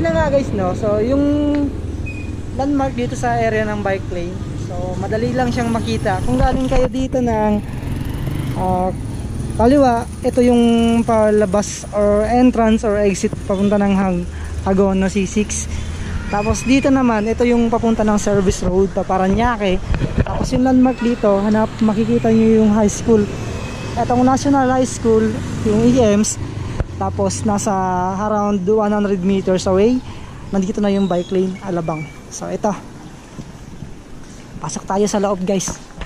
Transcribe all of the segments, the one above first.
ayun na nga guys, no. So yung landmark dito sa area ng bike lane, so madali lang siyang makita. Kung galing kayo dito ng kaliwa, ito yung palabas or entrance or exit papunta ng Hagono C6. Tapos dito naman, ito yung papunta ng service road pa Parañaque. Tapos yung landmark dito, makikita nyo yung high school. Itong National High School, yung EMS. Tapos nasa around 100 meters away, nandito na yung bike lane, Alabang. So ito, pasok tayo sa loob guys.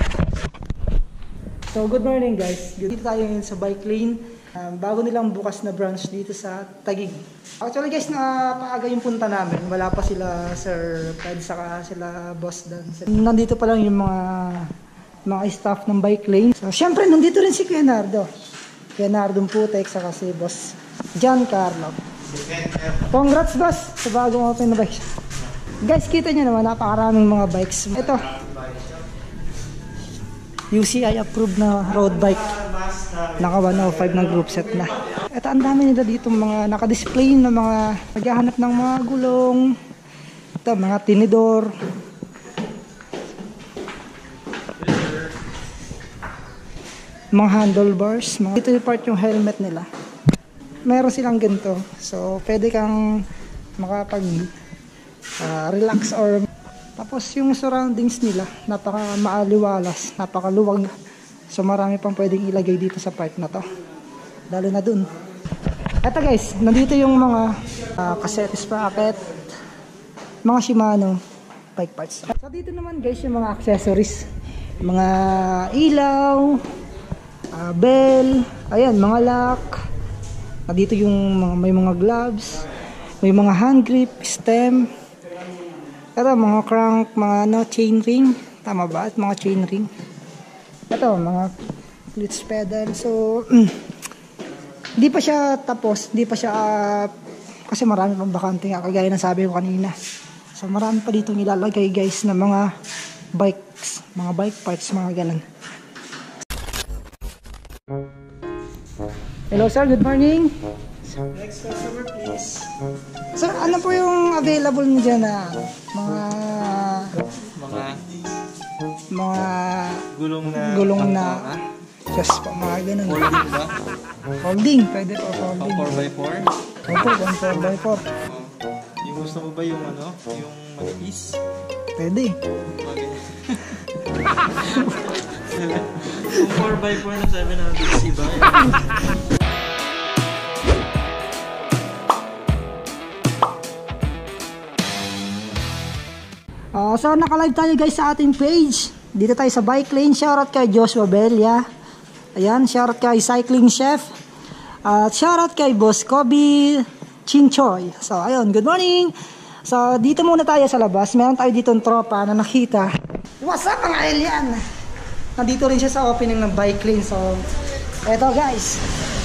So good morning guys, dito tayo ngayon sa bike lane. Bago nilang bukas na branch dito sa Taguig. Actually guys, napaaga yung punta namin. Wala pa sila Sir Fred saka sila Boss Dan. Nandito pa lang yung mga staff ng bike lane. So syempre nandito rin si Kuya Nardo. Kuya Nardo Putek saka si Boss Giancarlo. Congrats boss sa bagong open na bike. Guys, kita nyo naman, napakaraming mga bikes. Ito, UCI approved na road bike. Naka 105 ng group set na. Ito, ang dami nila dito mga naka-display na mga naghahanap ng mga gulong. Ito, mga tinidor. Mga handlebars. Ito yung part yung helmet nila. Meron silang ganito. So, pwede kang makapag relax or tapos yung surroundings nila napaka maaliwalas, napakaluwag, so marami pang pwedeng ilagay dito sa part na to, lalo na dun. Eto guys, nandito yung mga cassette sprocket, mga Shimano bike parts. So dito naman guys yung mga accessories, mga ilaw, bell, ayan, mga lock. Nandito yung may mga gloves, may mga hand grip, stem. Ito, mga crank, mga chain ring. Tama ba? At mga chain ring. Ito, mga clutch pedal. So, hindi pa siya tapos. Hindi pa siya, kasi marami pang bakante nga, kagaya ng sabi ko kanina. So, marami pa dito nilalagay guys na mga bikes, mga bike parts, mga ganun. Hello sir, good morning. Next customer please. Sir, ano po yung available niyo dyan na mga gulong na just po, mga ganun. Holding ba? Holding, pwede po holding. 4x4? Opo, 4x4. Yung gusto mo ba yung ano? Yung manipis? Pwede. Okay. Yung 4x4 na 700C ba? So naka-live tayo guys sa ating page. Dito tayo sa bike lane. Shoutout kay Joshua Belia. Ayan, shoutout kay Cycling Chef. At shoutout kay Boss Kobe Chinchoy. So ayun, good morning. So dito muna tayo sa labas. Meron tayo dito ng tropa na nakita. What's up mga alien? Nandito rin siya sa opening ng bike lane. So eto guys.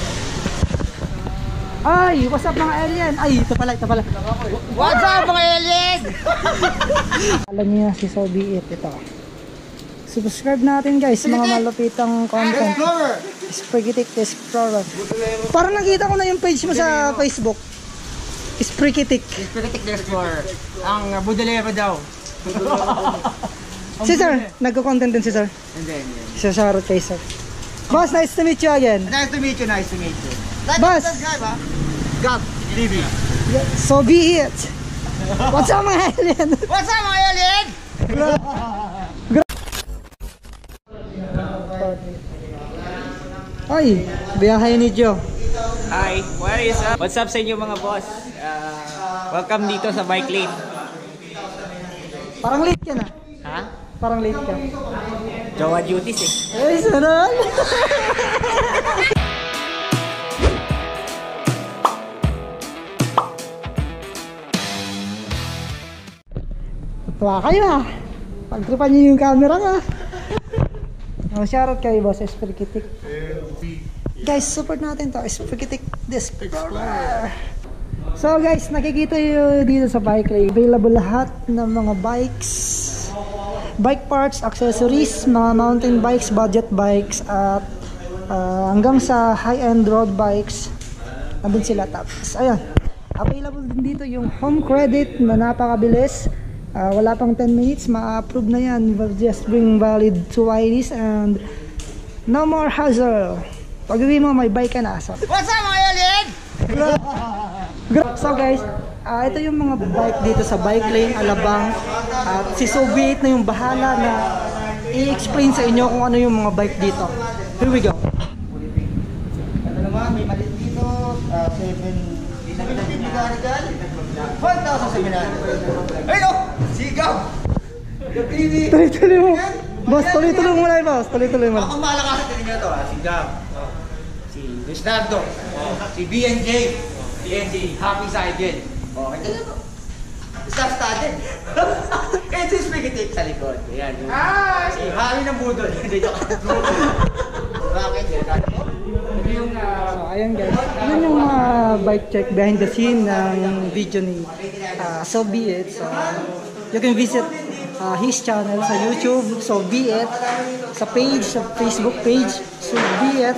Ay, what's up mga alien? Ay, ito pala, ito pala. What's up mga alien? Alam niyo na si Sobi ito. Subscribe natin guys, mga malupitang content. Sprigitic Explorer. Parang nakita ko na yung page mo sa Facebook. Sprigitic. Sprigitic Explorer. Ang Budelero daw. Si sir, nagko-content din si sir. Hindi. Siya shoutout kay sir. Boss, nice to meet you again. Nice to meet you, nice to meet you. Boss. God TV. So be it. What's up mga alien? What's up mga alien? Ay, biyahe ni Joe. Hi, what is up? What's up sa inyo mga boss? Welcome dito sa bike lane. Parang late ka na. Ha? Parang late ka. Jowa duties eh. Ay, sanal. Tuwa kayo ha. Pagtripan niyo yung camera nga. Shoutout kay Boss Sprigitic. Guys, support natin to. Sprigitic Explorer. So guys, nakikita nyo dito sa bike lane. Available lahat ng mga bikes, bike parts, accessories, mga mountain bikes, budget bikes, at hanggang sa high-end road bikes. Nandun sila. Tapos, ayan. Available din dito yung home credit na napakabilis. Wala pang 10 minutes, ma-approve na yan. Just bring valid 2 IDs and no more hassle. Pag-uwi mo, may bike ka na. So, What's up mga alien? so guys, ito yung mga bike dito sa bike lane, Alabang. At si Soviet na yung bahala na i-explain sa inyo kung ano yung mga bike dito. Here we go. Ito naman, may malit dito. 1,700. Ayun o! Sigaw! Yung TV! Tuloy-tuloy mo. Boss, tuloy-tuloy mo lang, boss. Tuloy-tuloy mo. Ako malakasan din nyo ito ha. Si Gab. Si Leonardo. Si BNJ. BNJ. Happy Sided. Ito na to. Star-studded. Ito yung spaghetti sa likod. Ayan. Si Harry ng Budol. Dito ka. Bakit? Ito yung... So ayan guys, yun yung mga bike check behind the scene ng video ni Soviet. So you can visit his channel sa YouTube, Soviet, sa page, sa Facebook page, Soviet.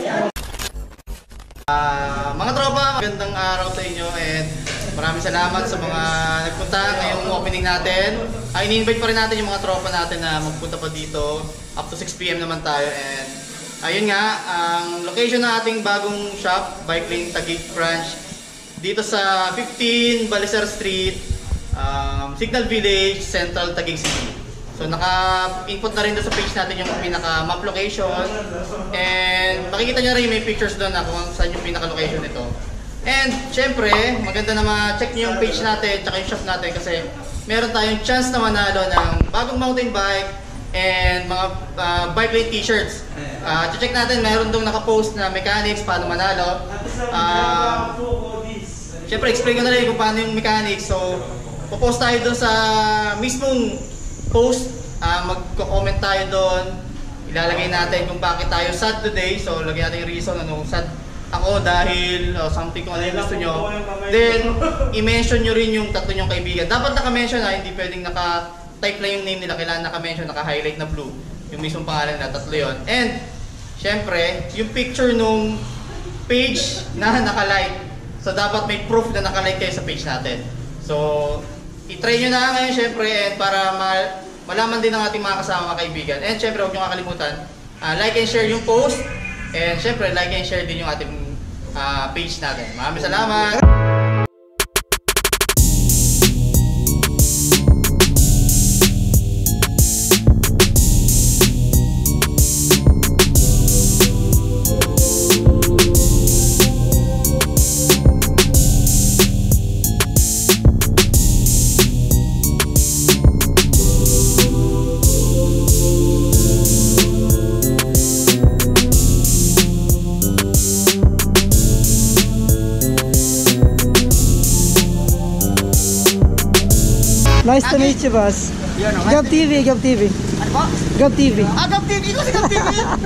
Mga tropa, magandang araw sa inyo and maraming salamat sa mga nagpunta ngayong opening natin. Ini-invite pa rin natin yung mga tropa natin na magpunta pa dito. Up to 6 PM naman tayo and ayun nga, ang location ng ating bagong shop, Bike Lane Taguig Branch, dito sa 15 Balicer Street, Signal Village, Central Taguig City. So naka-input na rin doon sa page natin yung pinaka-map location and makikita nyo rin may pictures doon na kung saan yung pinaka-location nito. And syempre, maganda na ma-check nyo yung page natin tsaka yung shop natin kasi meron tayong chance na manalo ng bagong mountain bike and mga bike lane t-shirts. Check natin, meron doon naka-post na mechanics paano manalo. Syempre, explain ko na rin kung paano yung mechanics. So, popost tayo doon sa mismong post. Magko-comment tayo doon. Ilalagay natin kung bakit tayo sad today. So, lagyan natin yung reason ano sad ako dahil something kung ano yung gusto nyo. Then, i-mention nyo rin yung tatlo nyong kaibigan. Dapat naka-mention ha, hindi pwedeng naka-type lang yung name nila. Kailangan naka-mention, naka-highlight na blue. Yung mismong pangalan nila, tatlo yun. And, syempre, yung picture nung page na naka-like. So, dapat may proof na naka-like kayo sa page natin. So, i-try nyo na ngayon syempre and para malaman din ng ating mga kasama mga kaibigan. And syempre, huwag nyo kakalimutan, like and share yung post. And syempre, like and share din yung ating page natin. Maraming salamat! Nice to meet you, boss. Yun o. Gab TV, Gab TV. Ano po? Gab TV. Gab TV! Ito si Gab TV!